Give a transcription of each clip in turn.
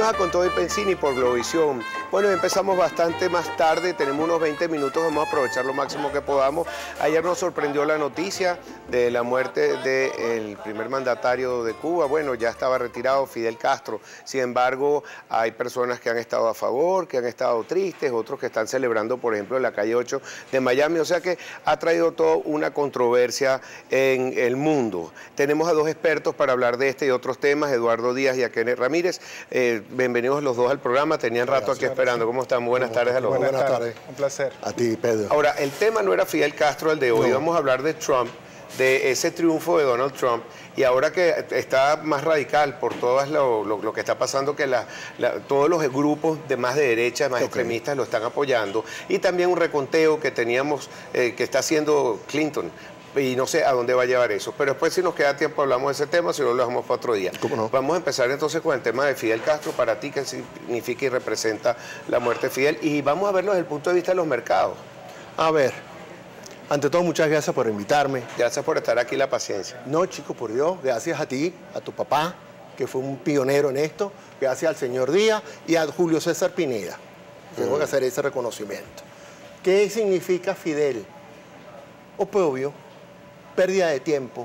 Bienvenidos a Con Todo y Pensini por Globovisión. Bueno, empezamos bastante más tarde, tenemos unos 20 minutos, vamos a aprovechar lo máximo que podamos. Ayer nos sorprendió la noticia de la muerte del primer mandatario de Cuba. Bueno, ya estaba retirado Fidel Castro. Sin embargo, hay personas que han estado a favor, que han estado tristes, otros que están celebrando, por ejemplo, en la calle 8 de Miami. O sea que ha traído toda una controversia en el mundo. Tenemos a dos expertos para hablar de este y otros temas, Eduardo Díaz y Akene Ramírez. Bienvenidos los dos al programa, tenían rato aquí esperando. ¿Cómo están? Buenas tardes a los dos. Buenas tardes. Un placer. A ti, Pedro. Ahora, el tema no era Fidel Castro el de hoy, vamos a hablar de Trump, de ese triunfo de Donald Trump, y ahora que está más radical por todo lo que está pasando, que todos los grupos de más de derecha, más extremistas lo están apoyando, y también un reconteo que teníamos, que está haciendo Clinton. Y no sé a dónde va a llevar eso. Pero después, si nos queda tiempo, hablamos de ese tema, si no, lo dejamos para otro día. ¿Cómo no? Vamos a empezar entonces con el tema de Fidel Castro. Para ti, ¿qué significa y representa la muerte de Fidel? Y vamos a verlo desde el punto de vista de los mercados. A ver, ante todo, muchas gracias por invitarme. Gracias por estar aquí, la paciencia. No, chico, por Dios, gracias a ti, a tu papá, que fue un pionero en esto, gracias al señor Díaz y a Julio César Pineda. Tengo que hacer ese reconocimiento. ¿Qué significa Fidel? Obvio. Pérdida de tiempo,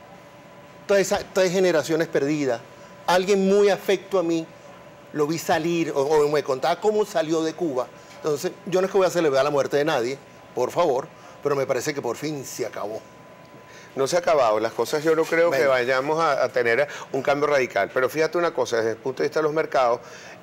todas generaciones perdidas. Alguien muy afecto a mí, lo vi salir, o me contaba cómo salió de Cuba. Entonces, yo no es que voy a celebrar la muerte de nadie, por favor, pero me parece que por fin se acabó. No se ha acabado, las cosas yo no creo que vayamos a tener un cambio radical, pero fíjate una cosa, desde el punto de vista de los mercados,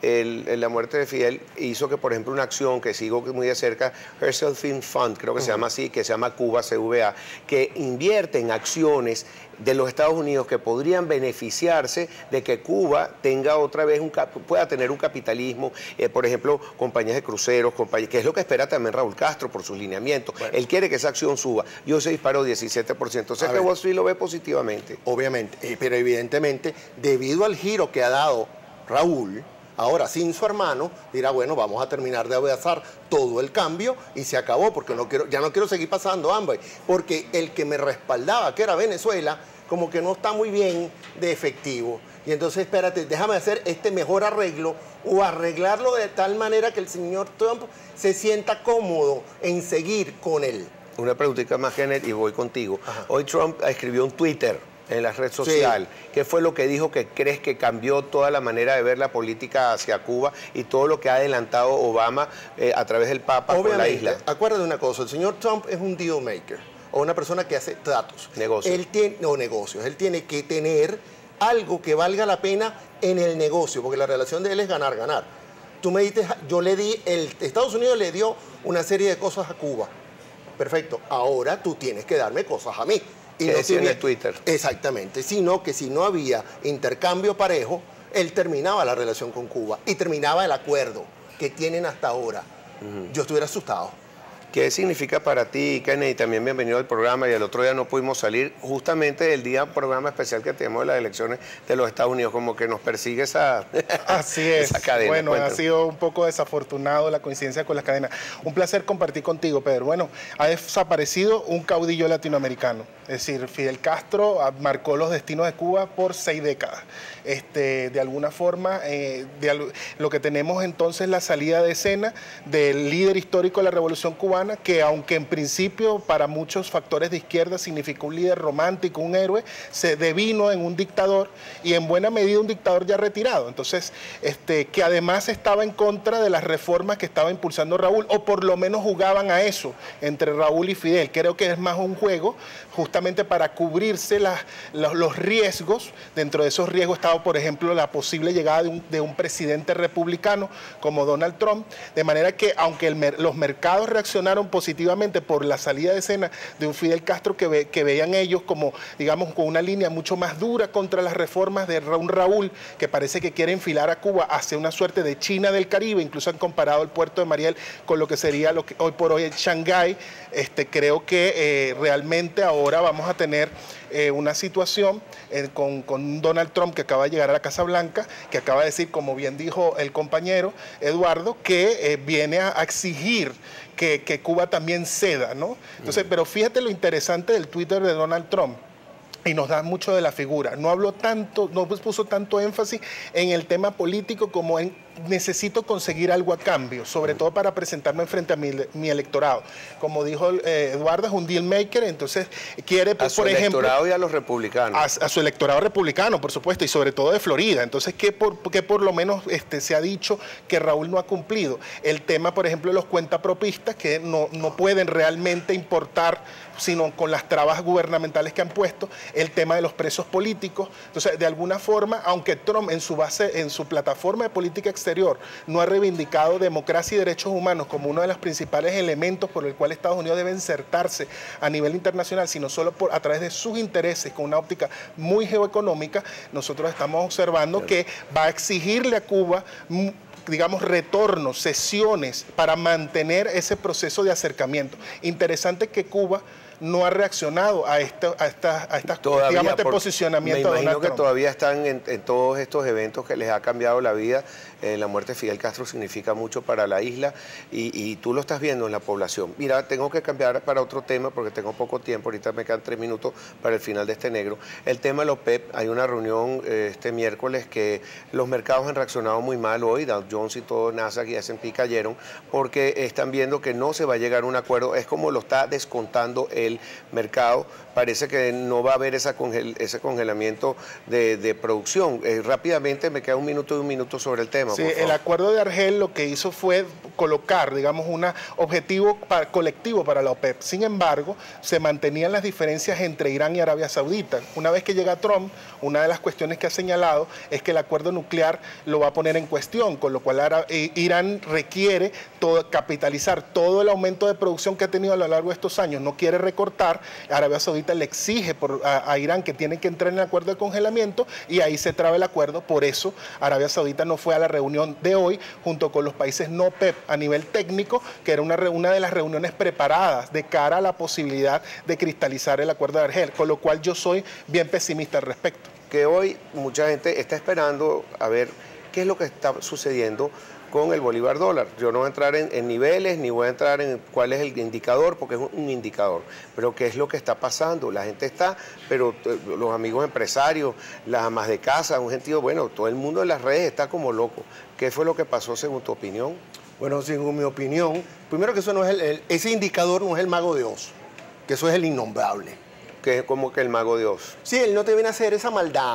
la muerte de Fidel hizo que, por ejemplo, una acción que sigo muy de cerca, Herschel Film Fund, creo que se llama así, que se llama Cuba CVA, que invierte en acciones de los Estados Unidos que podrían beneficiarse de que Cuba tenga otra vez pueda tener un capitalismo, por ejemplo, compañías de cruceros, que es lo que espera también Raúl Castro por sus lineamientos. Bueno. Él quiere que esa acción suba. Yo se disparó 17%. O sea que Wall Street lo ve positivamente. Obviamente, pero evidentemente, debido al giro que ha dado Raúl, ahora sin su hermano, dirá, bueno, vamos a terminar de abrazar todo el cambio y se acabó, porque ya no quiero seguir pasando hambre, porque el que me respaldaba, que era Venezuela, como que no está muy bien de efectivo. Y entonces, espérate, déjame hacer este mejor arreglo o arreglarlo de tal manera que el señor Trump se sienta cómodo en seguir con él. Una preguntita más, Kenneth, y voy contigo. Ajá. Hoy Trump escribió un Twitter en la red social. Sí. ¿Qué fue lo que dijo que crees que cambió toda la manera de ver la política hacia Cuba y todo lo que ha adelantado Obama a través del Papa con la isla? Acuérdate de una cosa, el señor Trump es un deal maker, o una persona que hace tratos. Negocios. Negocios. Él tiene que tener algo que valga la pena en el negocio, porque la relación de él es ganar-ganar. Tú me dices, Estados Unidos le dio una serie de cosas a Cuba. Perfecto, ahora tú tienes que darme cosas a mí. Y no decía en el Twitter. Exactamente, sino que si no había intercambio parejo, él terminaba la relación con Cuba y terminaba el acuerdo que tienen hasta ahora. Yo estuviera asustado. ¿Qué significa para ti, Kenneth? También bienvenido al programa. Y el otro día no pudimos salir justamente el día programa especial que tenemos de las elecciones de los Estados Unidos, como que nos persigue esa, Así es. esa cadena. Bueno, ha sido un poco desafortunado la coincidencia con las cadenas. Un placer compartir contigo, Pedro. Bueno, ha desaparecido un caudillo latinoamericano. Es decir, Fidel Castro marcó los destinos de Cuba por 6 décadas. De alguna forma, lo que tenemos entonces la salida de escena del líder histórico de la Revolución Cubana, que aunque en principio para muchos factores de izquierda significó un líder romántico, un héroe, se devino en un dictador y en buena medida un dictador ya retirado. Entonces, que además estaba en contra de las reformas que estaba impulsando Raúl, o por lo menos jugaban a eso entre Raúl y Fidel. Creo que es más un juego justamente para cubrirse los riesgos. Dentro de esos riesgos estaba, por ejemplo, la posible llegada de un presidente republicano como Donald Trump, de manera que aunque los mercados reaccionaron positivamente por la salida de escena de un Fidel Castro que veían ellos como, digamos, con una línea mucho más dura contra las reformas de un Raúl, que parece que quiere enfilar a Cuba hacia una suerte de China del Caribe. Incluso han comparado el puerto de Mariel con lo que sería lo que hoy por hoy es Shanghái. Creo que realmente ahora vamos a tener una situación con Donald Trump, que acaba de llegar a la Casa Blanca, que acaba de decir, como bien dijo el compañero Eduardo, que viene a exigir que Cuba también ceda, ¿no? Entonces, pero fíjate lo interesante del Twitter de Donald Trump. y nos da mucho de la figura. No habló tanto, no puso tanto énfasis en el tema político como en necesito conseguir algo a cambio, sobre todo para presentarme frente a mi electorado. Como dijo Eduardo, es un deal maker, entonces quiere, por ejemplo... A su electorado y a los republicanos. A su electorado republicano, por supuesto, y sobre todo de Florida. Entonces, ¿qué por lo menos se ha dicho que Raúl no ha cumplido? El tema, por ejemplo, de los cuentapropistas, que no pueden realmente importar, sino con las trabas gubernamentales que han puesto, el tema de los presos políticos. Entonces, de alguna forma, aunque Trump en su plataforma de política exterior no ha reivindicado democracia y derechos humanos como uno de los principales elementos por el cual Estados Unidos debe insertarse a nivel internacional, sino solo a través de sus intereses con una óptica muy geoeconómica, nosotros estamos observando que va a exigirle a Cuba, digamos, retornos, sesiones para mantener ese proceso de acercamiento. Interesante que Cuba no ha reaccionado a estas digamos, este posicionamiento. Me imagino que todavía están en todos estos eventos que les ha cambiado la vida. La muerte de Fidel Castro significa mucho para la isla y tú lo estás viendo en la población. Mira, tengo que cambiar para otro tema porque tengo poco tiempo, ahorita me quedan 3 minutos para el final de este negro. El tema de la OPEP, hay una reunión este miércoles que los mercados han reaccionado muy mal hoy, Dow Jones y todo, Nasdaq y S&P cayeron porque están viendo que no se va a llegar a un acuerdo, es como lo está descontando el mercado, parece que no va a haber ese congelamiento de producción. Rápidamente, me queda un minuto sobre el tema. Sí, el acuerdo de Argel lo que hizo fue colocar, digamos, un objetivo colectivo para la OPEP. Sin embargo, se mantenían las diferencias entre Irán y Arabia Saudita. Una vez que llega Trump, una de las cuestiones que ha señalado es que el acuerdo nuclear lo va a poner en cuestión, con lo cual Irán requiere capitalizar todo el aumento de producción que ha tenido a lo largo de estos años. No quiere recortar. Arabia Saudita le exige a Irán que tiene que entrar en el acuerdo de congelamiento y ahí se traba el acuerdo. Por eso Arabia Saudita no fue a la reunión de hoy junto con los países no OPEP a nivel técnico, que era una de las reuniones preparadas de cara a la posibilidad de cristalizar el acuerdo de Argel, con lo cual yo soy bien pesimista al respecto. Que hoy mucha gente está esperando a ver qué es lo que está sucediendo con el bolívar dólar. Yo no voy a entrar en niveles, ni voy a entrar en cuál es el indicador, porque es un indicador. Pero qué es lo que está pasando. La gente está, pero los amigos empresarios, las amas de casa, un gentío, bueno, todo el mundo en las redes está como loco. ¿Qué fue lo que pasó según tu opinión? Bueno, según mi opinión, primero que eso no es ese indicador no es el mago de Oz, que eso es el innombrable. Que es como que el mago de Oz. Sí, él no te viene a hacer esa maldad,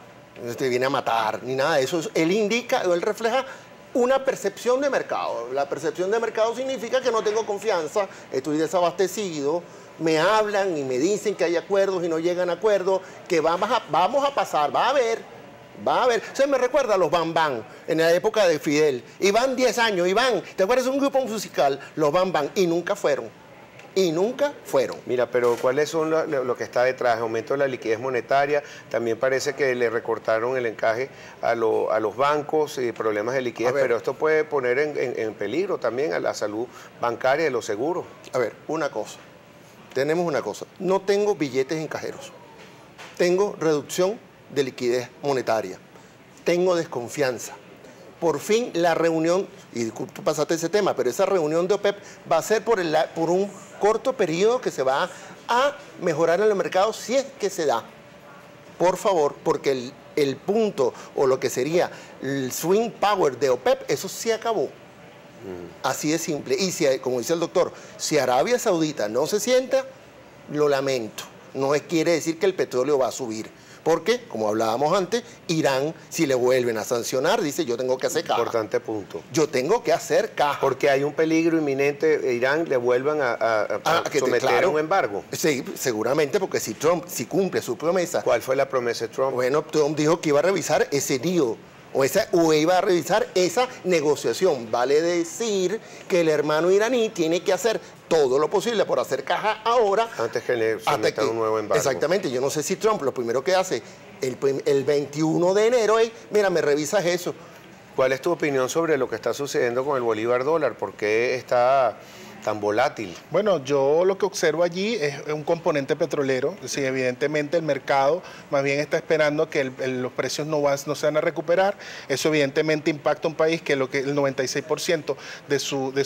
no te viene a matar, ni nada de eso. Él indica, él refleja una percepción de mercado. La percepción de mercado significa que no tengo confianza, estoy desabastecido, me hablan y me dicen que hay acuerdos y no llegan a acuerdos, que vamos a pasar, va a haber. Se me recuerda a los Bam Bam en la época de Fidel. Iban 10 años, Iván, ¿te acuerdas de un grupo musical? Los Bam Bam, y nunca fueron. Mira, pero ¿cuáles son lo que está detrás? Aumento de la liquidez monetaria, también parece que le recortaron el encaje a los bancos y problemas de liquidez, pero esto puede poner en peligro también a la salud bancaria de los seguros. A ver, tenemos una cosa, no tengo billetes en cajeros, tengo reducción de liquidez monetaria, tengo desconfianza. Por fin la reunión, y tú pasaste ese tema, pero esa reunión de OPEP va a ser por un corto periodo que se va a mejorar en el mercado si es que se da. Por favor, porque el punto o lo que sería el swing power de OPEP, eso se acabó. Así de simple. Y si, como dice el doctor, si Arabia Saudita no se sienta, lo lamento. No quiere decir que el petróleo va a subir. Porque, como hablábamos antes, Irán, si le vuelven a sancionar, dice, yo tengo que hacer caja. Importante punto. Yo tengo que hacer caja. Porque hay un peligro inminente, Irán le vuelvan a someter a un embargo. Sí, seguramente, porque si Trump, si cumple su promesa. ¿Cuál fue la promesa de Trump? Bueno, Trump dijo que iba a revisar ese deal. O iba a revisar esa negociación. Vale decir que el hermano iraní tiene que hacer todo lo posible por hacer caja ahora. Antes que le sometan un nuevo embargo. Exactamente. Yo no sé si Trump lo primero que hace el 21 de enero es, mira, me revisas eso. ¿Cuál es tu opinión sobre lo que está sucediendo con el bolívar dólar? ¿Por qué está tan volátil? Bueno, yo lo que observo allí es un componente petrolero. Sí, evidentemente el mercado más bien está esperando que los precios no se van a recuperar. Eso evidentemente impacta a un país que el 96% de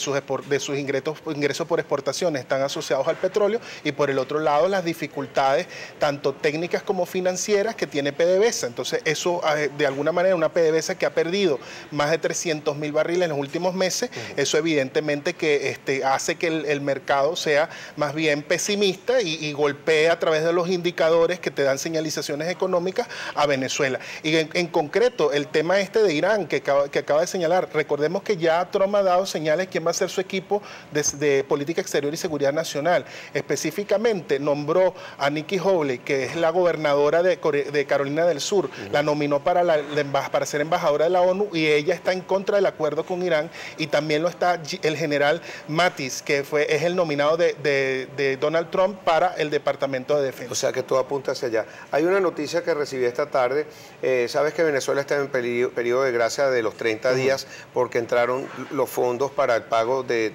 sus ingresos por exportaciones están asociados al petróleo, y por el otro lado las dificultades tanto técnicas como financieras que tiene PDVSA. Entonces eso de alguna manera, una PDVSA que ha perdido más de 300.000 barriles en los últimos meses, eso evidentemente que hace que el mercado sea más bien pesimista y golpee a través de los indicadores que te dan señalizaciones económicas a Venezuela. Y en concreto, el tema de Irán que acaba de señalar, recordemos que ya Trump ha dado señales quién va a ser su equipo de política exterior y seguridad nacional. Específicamente nombró a Nikki Haley, que es la gobernadora de Carolina del Sur, la nominó para ser embajadora de la ONU, y ella está en contra del acuerdo con Irán, y también lo está el general Mattis, que es el nominado de Donald Trump para el Departamento de Defensa. O sea que todo apunta hacia allá. Hay una noticia que recibí esta tarde. Sabes que Venezuela está en periodo de gracia de los 30 días porque entraron los fondos para el pago de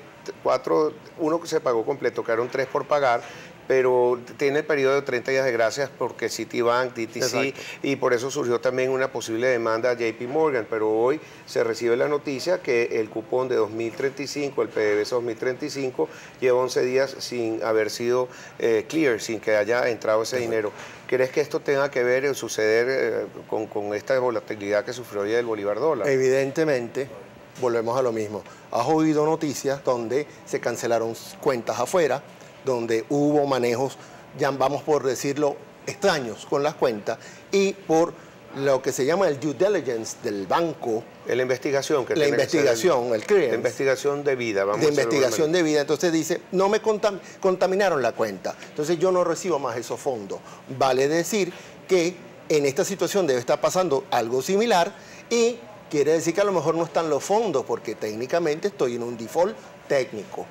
4, uno que se pagó completo, quedaron 3 por pagar, pero tiene el periodo de 30 días de gracias porque Citibank, DTC, exacto, y por eso surgió también una posible demanda a JP Morgan, pero hoy se recibe la noticia que el cupón de 2035, el PDVSA 2035, lleva 11 días sin haber sido clear, sin que haya entrado ese dinero. ¿Crees que esto tenga que ver o suceder con esta volatilidad que sufrió hoy el Bolívar dólar? Evidentemente, volvemos a lo mismo. Has oído noticias donde se cancelaron cuentas afuera, donde hubo manejos, ya vamos por decirlo, extraños con las cuentas, y por lo que se llama el due diligence del banco. La investigación. La investigación, el clearance. La investigación debida. De investigación debida. Entonces dice, no me contaminaron la cuenta, entonces yo no recibo más esos fondos. Vale decir que en esta situación debe estar pasando algo similar, y quiere decir que a lo mejor no están los fondos, porque técnicamente estoy en un default técnico.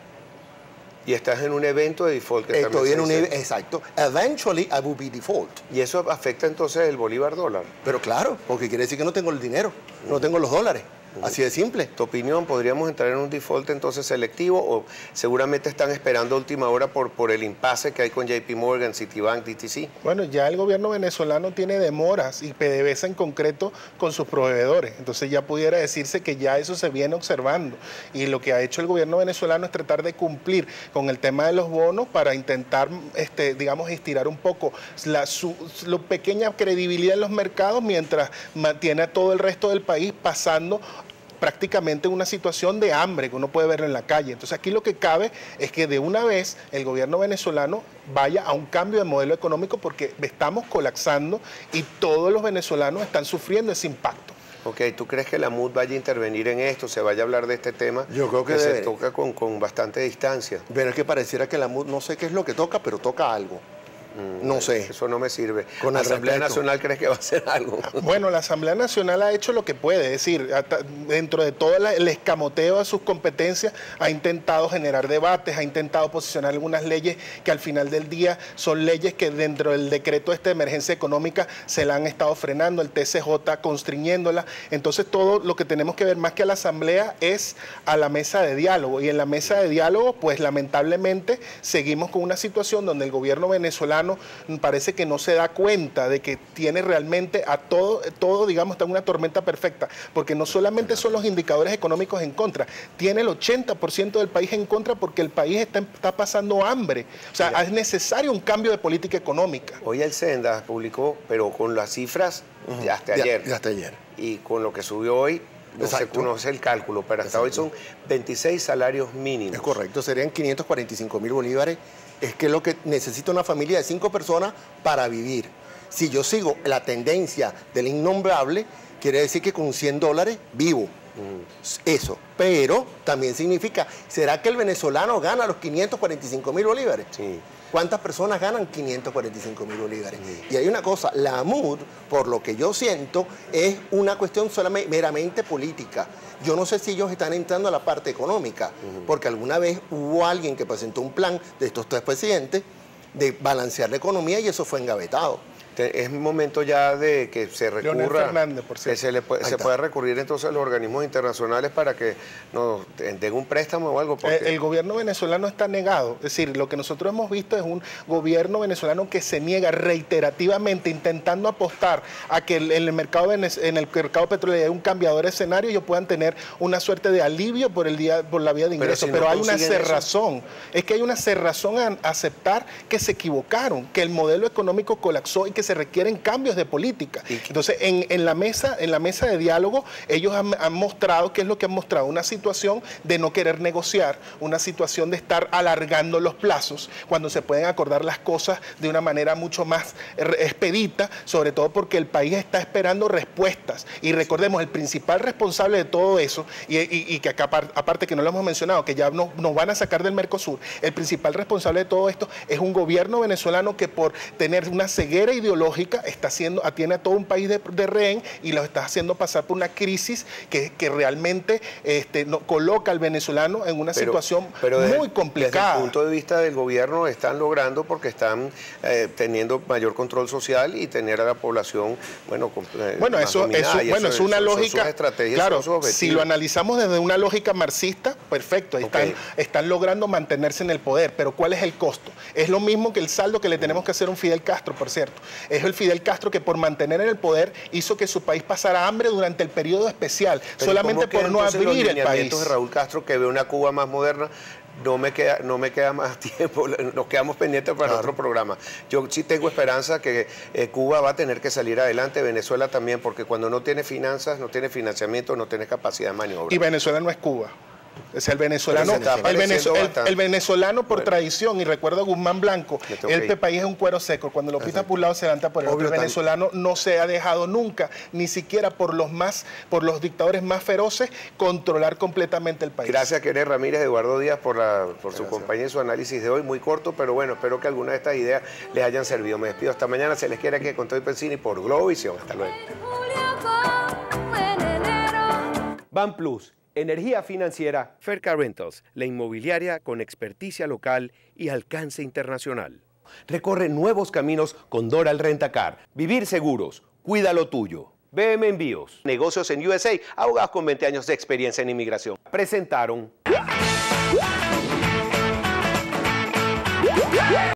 Y estás en un evento de default. Que estoy en un evento, exacto. Eventually I will be default. ¿Y eso afecta entonces el Bolívar dólar? Pero claro, porque quiere decir que no tengo el dinero, no tengo los dólares. Así de simple. ¿Tu opinión, podríamos entrar en un default entonces selectivo, o seguramente están esperando a última hora por el impasse que hay con JP Morgan, Citibank, DTC? Bueno, ya el gobierno venezolano tiene demoras, y PDVSA en concreto, con sus proveedores. Entonces ya pudiera decirse que ya eso se viene observando, y lo que ha hecho el gobierno venezolano es tratar de cumplir con el tema de los bonos para intentar, digamos, estirar un poco la pequeña credibilidad en los mercados, mientras mantiene a todo el resto del país pasando prácticamente una situación de hambre que uno puede verlo en la calle. Entonces aquí lo que cabe es que de una vez el gobierno venezolano vaya a un cambio de modelo económico, porque estamos colapsando y todos los venezolanos están sufriendo ese impacto. Ok, ¿tú crees que la MUD vaya a intervenir en esto, se vaya a hablar de este tema? Yo creo que se toca con bastante distancia. Pero es que pareciera que la MUD, no sé qué es lo que toca, pero toca algo. No sé. Eso no me sirve. Con ¿La Asamblea Nacional crees que va a hacer algo? Bueno, la Asamblea Nacional ha hecho lo que puede, es decir, dentro de todo el escamoteo a sus competencias, ha intentado generar debates, ha intentado posicionar algunas leyes que al final del día son leyes que dentro del decreto de emergencia económica se la han estado frenando, el TCJ constriñéndola. Entonces todo lo que tenemos que ver más que a la Asamblea es a la mesa de diálogo, y en la mesa de diálogo pues lamentablemente seguimos con una situación donde el gobierno venezolano parece que no se da cuenta de que tiene realmente a todo, digamos, está en una tormenta perfecta, porque no solamente son los indicadores económicos en contra, tiene el 80% del país en contra, porque el país está pasando hambre. O sea, es necesario un cambio de política económica. Hoy el Senda publicó, pero con las cifras de hasta ayer. De hasta ayer. Y con lo que subió hoy, no se conoce el cálculo, pero hasta hoy son 26 salarios mínimos. Es correcto, serían 545.000 bolívares. Es que lo que necesita una familia de 5 personas para vivir. Si yo sigo la tendencia del innombrable, quiere decir que con $100 vivo. Eso. Pero también significa, ¿será que el venezolano gana los 545.000 bolívares? Sí. ¿Cuántas personas ganan 545.000 bolívares? Y hay una cosa, la MUD, por lo que yo siento, es una cuestión solamente meramente política. Yo no sé si ellos están entrando a la parte económica, porque alguna vez hubo alguien que presentó un plan de estos 3 presidentes de balancear la economía, y eso fue engavetado. Es momento ya de que se Leonel recurra, Fernández, por que cierto. se pueda recurrir entonces a los organismos internacionales para que nos den un préstamo o algo. Porque... El gobierno venezolano está negado. Es decir, lo que nosotros hemos visto es un gobierno venezolano que se niega reiterativamente, intentando apostar a que en el mercado petrolero hay un cambiador de escenario y ellos puedan tener una suerte de alivio por la vía de ingresos. Pero hay una cerrazón. Es que hay una cerrazón a aceptar que se equivocaron, que el modelo económico colapsó y que se requieren cambios de política. Entonces, en la mesa de diálogo, ellos han mostrado, ¿qué es lo que han mostrado? Una situación de no querer negociar, una situación de estar alargando los plazos, cuando se pueden acordar las cosas de una manera mucho más expedita, sobre todo porque el país está esperando respuestas. Y recordemos, el principal responsable de todo eso, y que acá, aparte que no lo hemos mencionado, que ya nos van a sacar del Mercosur, el principal responsable de todo esto es un gobierno venezolano que por tener una ceguera ideológica tiene a todo un país de rehén y lo está haciendo pasar por una crisis que realmente coloca al venezolano en una situación muy complicada. Desde el punto de vista del gobierno están logrando porque están teniendo mayor control social y tener a la población, es una lógica, estrategias, claro, si lo analizamos desde una lógica marxista, perfecto, están logrando mantenerse en el poder, pero ¿cuál es el costo? Es lo mismo que el saldo que le tenemos que hacer a un Fidel Castro, por cierto. Es el Fidel Castro que por mantener en el poder hizo que su país pasara hambre durante el periodo especial, solamente por no abrir el país. De Raúl Castro, que ve una Cuba más moderna, no me queda más tiempo, nos quedamos pendientes para otro programa. Yo sí tengo esperanza que Cuba va a tener que salir adelante, Venezuela también, porque cuando no tiene finanzas, no tiene financiamiento, no tiene capacidad de maniobra. Y Venezuela no es Cuba. Es el venezolano por tradición, y recuerdo a Guzmán Blanco, el país es un cuero seco, cuando lo pisa por un lado se levanta por el otro. El venezolano no se ha dejado nunca, ni siquiera por los dictadores más feroces, controlar completamente el país. Gracias, Kenneth Ramírez, Eduardo Díaz, por su compañía y su análisis de hoy, muy corto, pero bueno, espero que alguna de estas ideas les hayan servido. Me despido hasta mañana, se les quiere aquí con Toy Pensini por Globovisión. Hasta luego. Ban Plus, energía financiera. Ferca Rentals, la inmobiliaria con experticia local y alcance internacional. Recorre nuevos caminos con Doral Rentacar. Vivir seguros, cuida lo tuyo. BM Envíos, negocios en USA, abogados con 20 años de experiencia en inmigración. Presentaron...